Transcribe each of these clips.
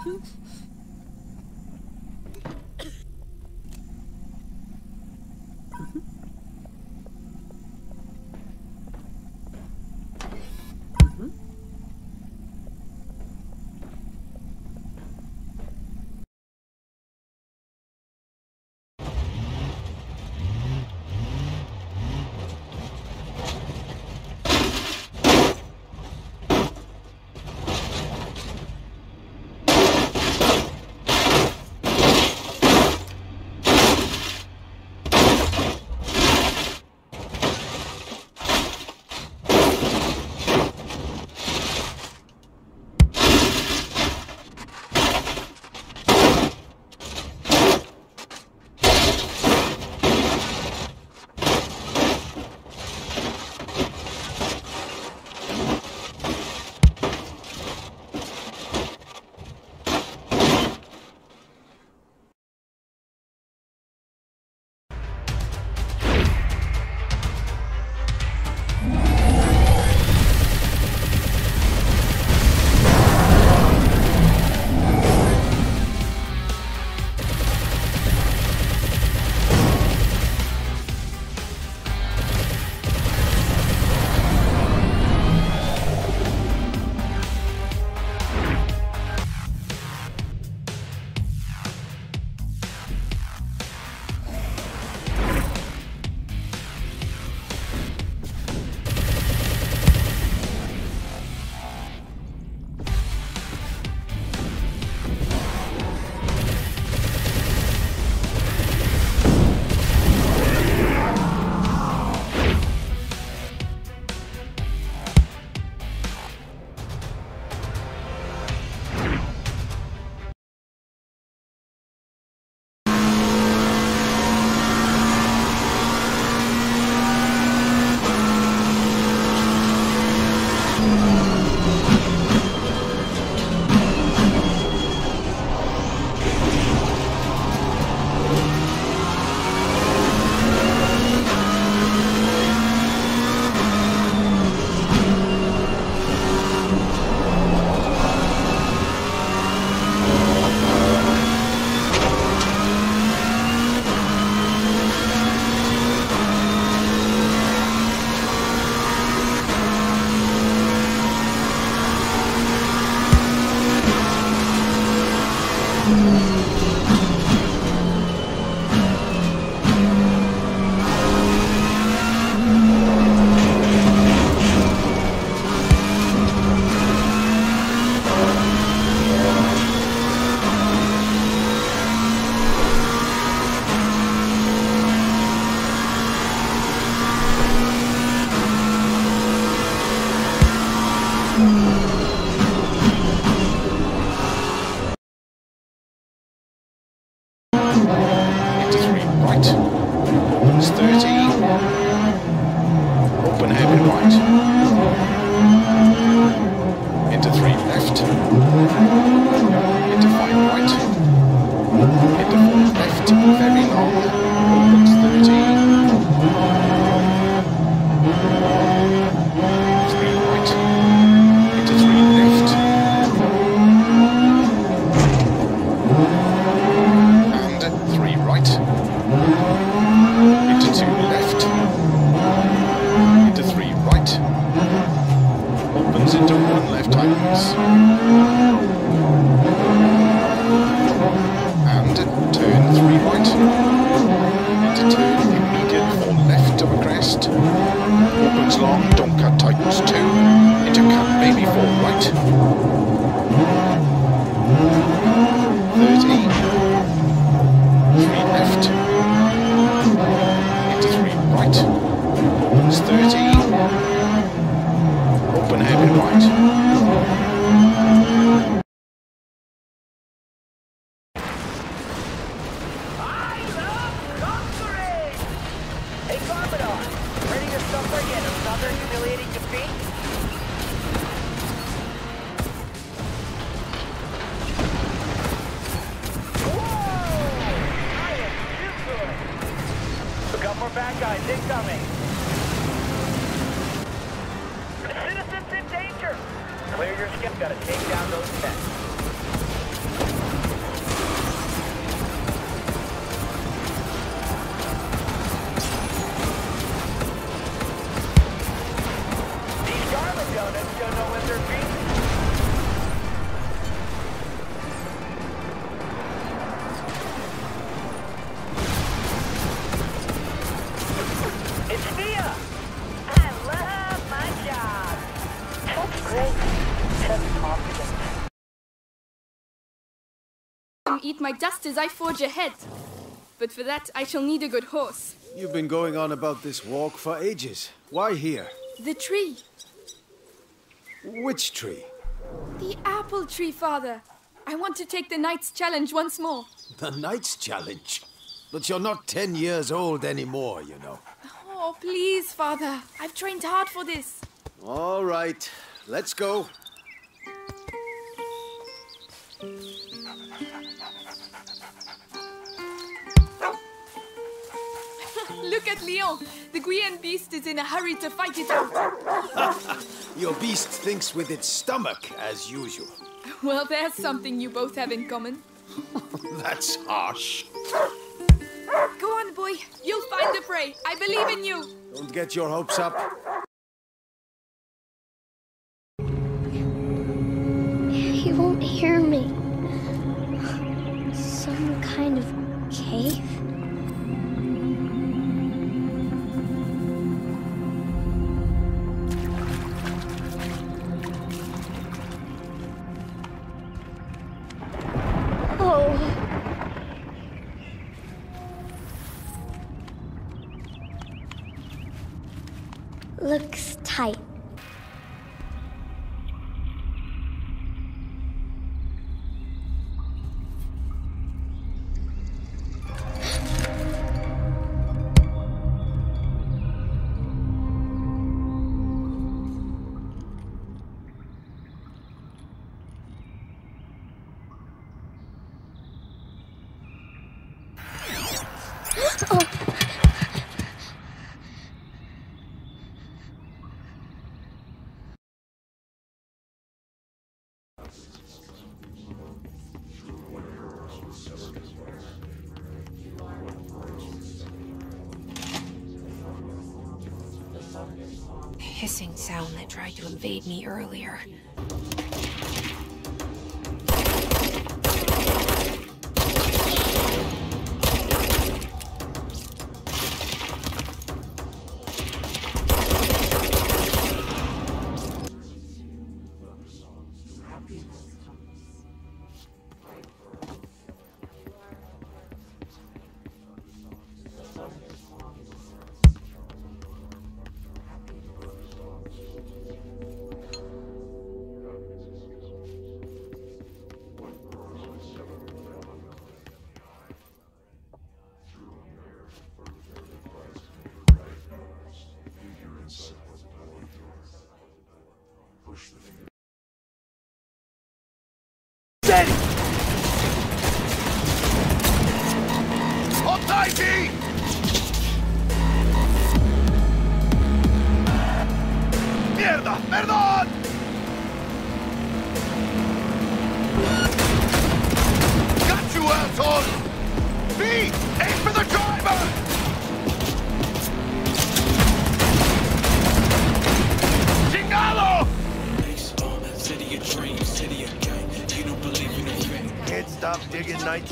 Clear your skip, gotta take down those tents. Eat my dust as I forge ahead. But for that, I shall need a good horse. You've been going on about this walk for ages. Why here? The tree. Which tree? The apple tree, Father. I want to take the Knight's Challenge once more. The Knight's Challenge? But you're not 10 years old anymore, you know. Oh, please, Father. I've trained hard for this. All right. Let's go. Look at Leon. The Guyenne beast is in a hurry to fight it out. Your beast thinks with its stomach, as usual. Well, there's something you both have in common. That's harsh. Go on, boy. You'll find the prey. I believe in you. Don't get your hopes up. He won't hear me. Some kind of cave? Looks tight. Oh. Hissing sound that tried to invade me earlier. Steady! Ottaiki! ¡Mierda! ¡Perdón! Got you, asshole! B! Aim for the driver! ¡Chingado! City of dreams, city of gang. You don't believe in anything. Can't stop digging nights.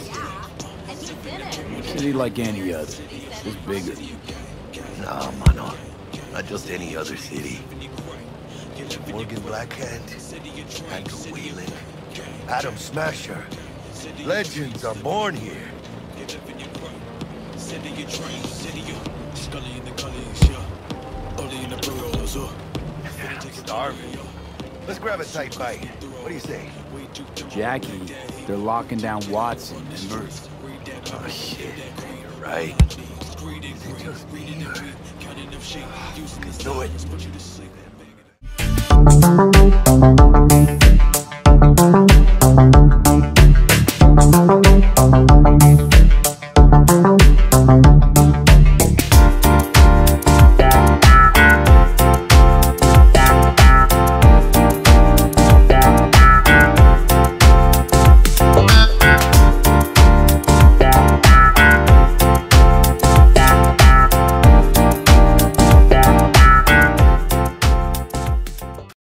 City like any other, just bigger. Nah, mano. Not just any other city. Morgan Blackhand, Andrew Whelan, Adam Smasher. Legends are born here. City of dreams, city of Scully in the gullies, yeah. Only in the burrows, I'm starving. Let's grab a tight bite. What do you say? Jackie, they're locking down Watson, remember? Oh shit, you're right. Is it just me or... Do it.